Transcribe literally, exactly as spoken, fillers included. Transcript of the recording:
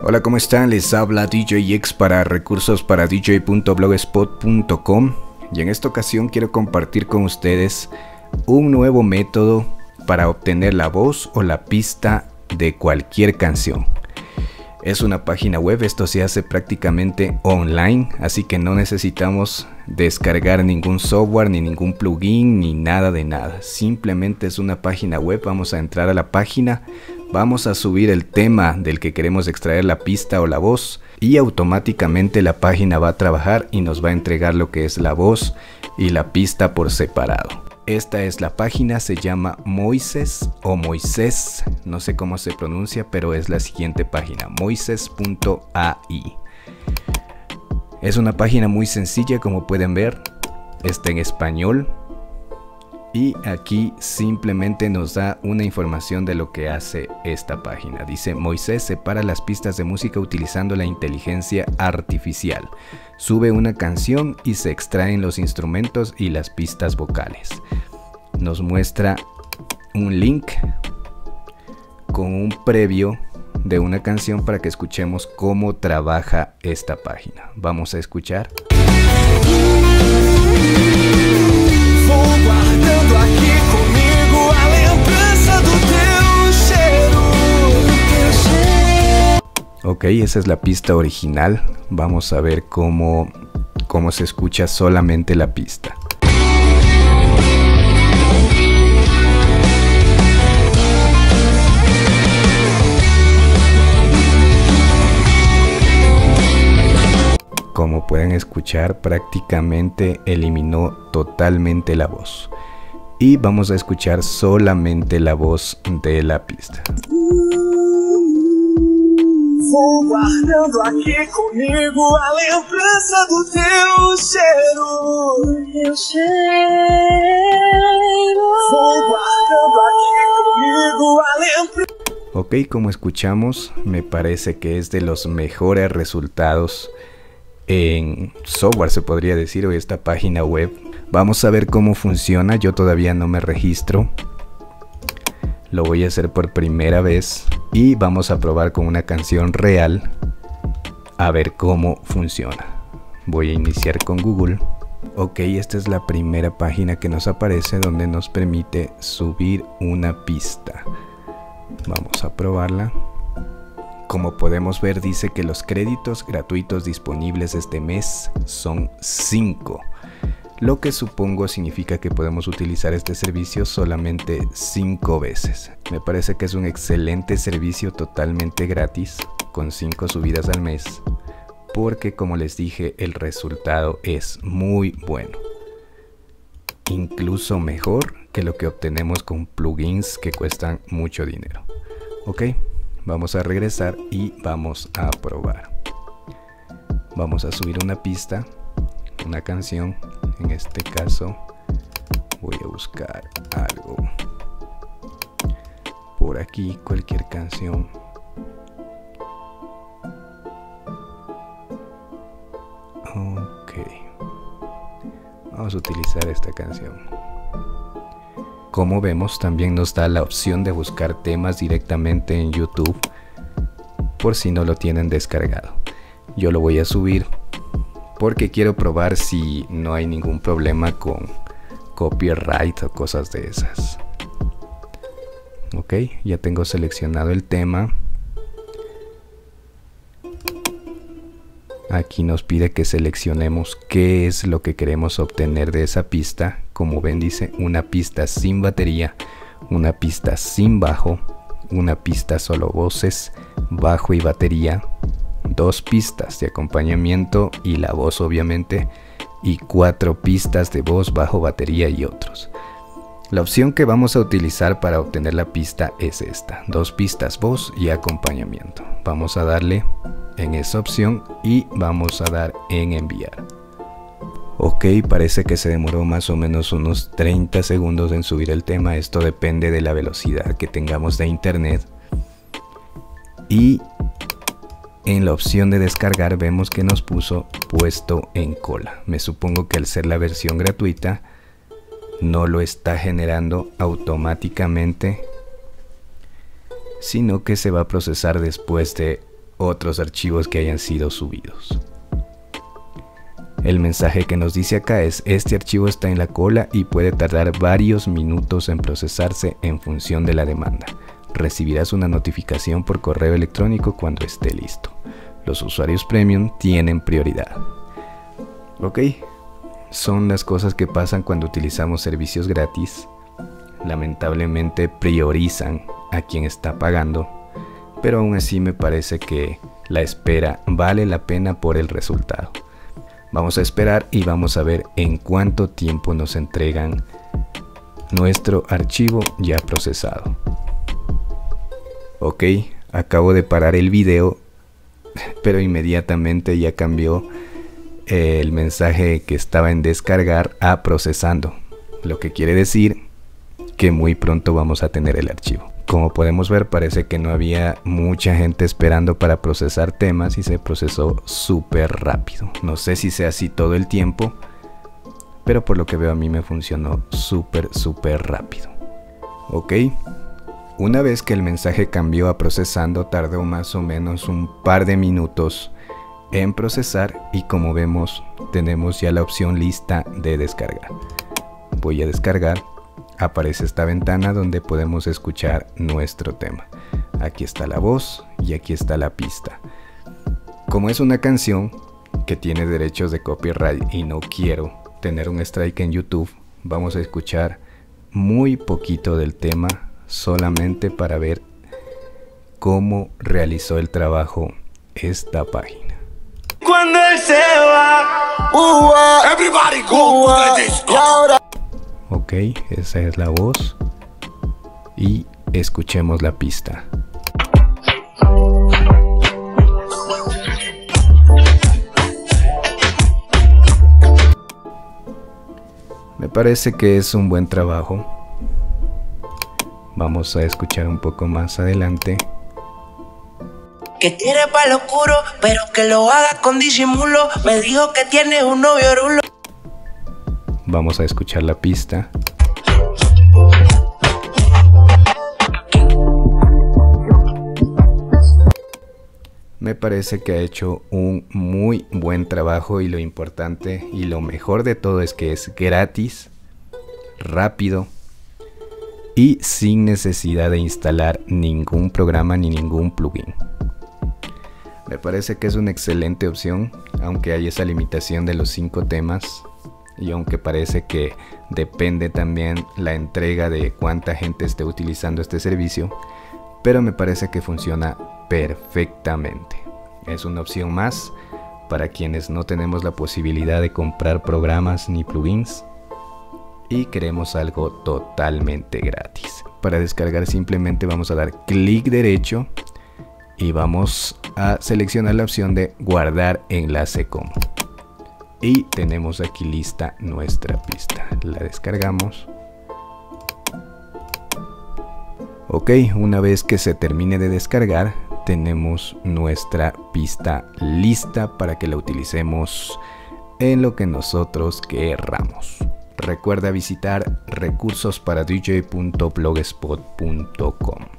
Hola, ¿cómo están? Les habla D J X para recursos para d j punto blogspot punto com y en esta ocasión quiero compartir con ustedes un nuevo método para obtener la voz o la pista de cualquier canción. Es una página web, esto se hace prácticamente online, así que no necesitamos descargar ningún software, ni ningún plugin, ni nada de nada. Simplemente es una página web, vamos a entrar a la página, vamos a subir el tema del que queremos extraer la pista o la voz y automáticamente la página va a trabajar y nos va a entregar lo que es la voz y la pista por separado. Esta es la página, se llama Moises o Moisés, no sé cómo se pronuncia, pero es la siguiente página, moises punto a i. Es una página muy sencilla, como pueden ver, está en español y aquí simplemente nos da una información de lo que hace esta página. Dice: Moisés separa las pistas de música utilizando la inteligencia artificial. Sube una canción y se extraen los instrumentos y las pistas vocales. Nos muestra un link con un previo de una canción para que escuchemos cómo trabaja esta página. Vamos a escuchar. Ok, esa es la pista original. Vamos a ver cómo, cómo se escucha solamente la pista. Como pueden escuchar, prácticamente eliminó totalmente la voz. Y vamos a escuchar solamente la voz de la pista. Vou guardando aqui comigo a lembrança do teu cheiro. Teu cheiro. Vou guardando aqui comigo a lembrança. Ok, como escuchamos, me parece que es de los mejores resultados en software, se podría decir, o esta página web. Vamos a ver cómo funciona. Yo todavía no me registro. Lo voy a hacer por primera vez y vamos a probar con una canción real a ver cómo funciona. Voy a iniciar con Google. Ok, esta es la primera página que nos aparece donde nos permite subir una pista. Vamos a probarla. Como podemos ver, dice que los créditos gratuitos disponibles este mes son cinco. Lo que supongo significa que podemos utilizar este servicio solamente cinco veces. Me parece que es un excelente servicio totalmente gratis con cinco subidas al mes, porque como les dije, el resultado es muy bueno. Incluso mejor que lo que obtenemos con plugins que cuestan mucho dinero. Ok, vamos a regresar y vamos a probar. Vamos a subir una pista, una canción. En este caso voy a buscar algo por aquí, cualquier canción. Ok, vamos a utilizar esta canción. Como vemos, también nos da la opción de buscar temas directamente en YouTube por si no lo tienen descargado. Yo lo voy a subir porque quiero probar si no hay ningún problema con copyright o cosas de esas. Ok, ya tengo seleccionado el tema. Aquí nos pide que seleccionemos qué es lo que queremos obtener de esa pista. Como ven, dice una pista sin batería, una pista sin bajo, una pista solo voces, bajo y batería, dos pistas de acompañamiento y la voz obviamente, y cuatro pistas de voz, bajo, batería y otros. La opción que vamos a utilizar para obtener la pista es esta: dos pistas, voz y acompañamiento. Vamos a darle en esa opción y vamos a dar en enviar. Ok, parece que se demoró más o menos unos treinta segundos en subir el tema. Esto depende de la velocidad que tengamos de internet. Y en la opción de descargar vemos que nos puso puesto en cola. Me supongo que al ser la versión gratuita no lo está generando automáticamente, sino que se va a procesar después de otros archivos que hayan sido subidos. El mensaje que nos dice acá es: este archivo está en la cola y puede tardar varios minutos en procesarse en función de la demanda. Recibirás una notificación por correo electrónico cuando esté listo. Los usuarios premium tienen prioridad. Ok, son las cosas que pasan cuando utilizamos servicios gratis. Lamentablemente priorizan a quien está pagando, pero aún así me parece que la espera vale la pena por el resultado. Vamos a esperar y vamos a ver en cuánto tiempo nos entregan nuestro archivo ya procesado. Ok, acabo de parar el video, pero inmediatamente ya cambió el mensaje que estaba en descargar a procesando, lo que quiere decir que muy pronto vamos a tener el archivo. Como podemos ver, parece que no había mucha gente esperando para procesar temas y se procesó súper rápido. No sé si sea así todo el tiempo, pero por lo que veo a mí me funcionó súper súper rápido. Ok, una vez que el mensaje cambió a procesando, tardó más o menos un par de minutos en procesar y como vemos tenemos ya la opción lista de descargar. Voy a descargar. Aparece esta ventana donde podemos escuchar nuestro tema. Aquí está la voz y aquí está la pista. Como es una canción que tiene derechos de copyright y no quiero tener un strike en YouTube, vamos a escuchar muy poquito del tema solamente para ver cómo realizó el trabajo esta página. Cuando él se va, uh, uh, everybody go uh, to the disco. Ok, esa es la voz y escuchemos la pista. Me parece que es un buen trabajo. Vamos a escuchar un poco más adelante. Que tiene palo oscuro, pero que lo haga con disimulo. Me dijo que tiene un novio rulo. Vamos a escuchar la pista. Me parece que ha hecho un muy buen trabajo y lo importante y lo mejor de todo es que es gratis, rápido y sin necesidad de instalar ningún programa ni ningún plugin. Me parece que es una excelente opción, aunque hay esa limitación de los cinco temas. Y aunque parece que depende también la entrega de cuánta gente esté utilizando este servicio, pero me parece que funciona perfectamente. Es una opción más para quienes no tenemos la posibilidad de comprar programas ni plugins y queremos algo totalmente gratis. Para descargar simplemente vamos a dar clic derecho y vamos a seleccionar la opción de guardar enlace como. Y tenemos aquí lista nuestra pista. La descargamos. Ok, una vez que se termine de descargar, tenemos nuestra pista lista para que la utilicemos en lo que nosotros querramos. Recuerda visitar recursos para d j punto blogspot punto com.